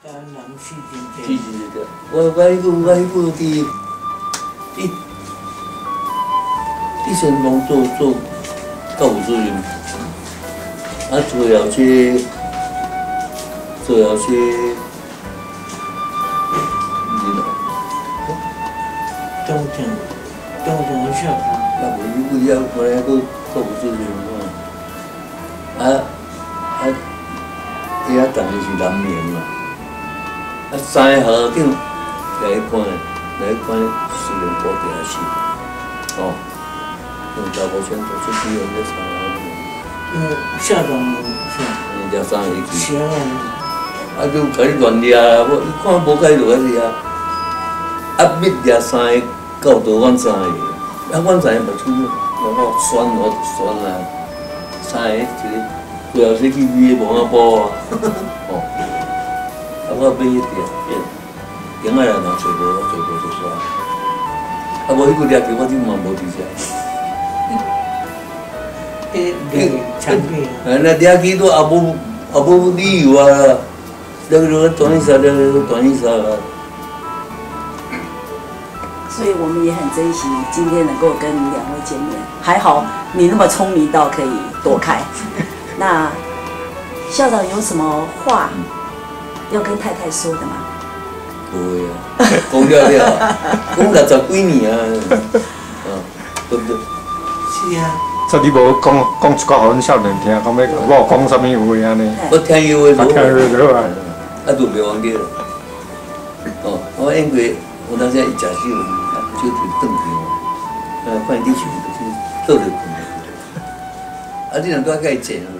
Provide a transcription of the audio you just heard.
去一个，我迄个伫神农做到有资源，做了些。 中的校长， 那无伊要过来个有资源伊当然是南明嘛，三个校长来管私人保定系，用大部分都出去用这三个。 校长人家三个去。 是啊。 就甲你乱掠，我看无解就开始密掠三个到倒阮三个，阮三个目睭我酸三个一个，最后是去美个毛仔埔我变迄点，仔来若找无就煞，无迄个掠去我真嘛无伫遮。 产品。 那掠去都也无理由啊。那个短衣衫， 所以我们也很珍惜今天能够跟你两位见面。还好你那么聪明到可以躲开。那校长有什么话要跟太太说的吗？ 无啊，讲了，讲60几年啊，对不对？ 是啊。 这你无讲一句，互阮少年听，讲要我讲啥物话安尼？ 我听伊话就好啊。 就袂忘记了。我因为有当时伊食酒，酒就转去看伊伫厝就是倒着困。你若拄甲伊坐。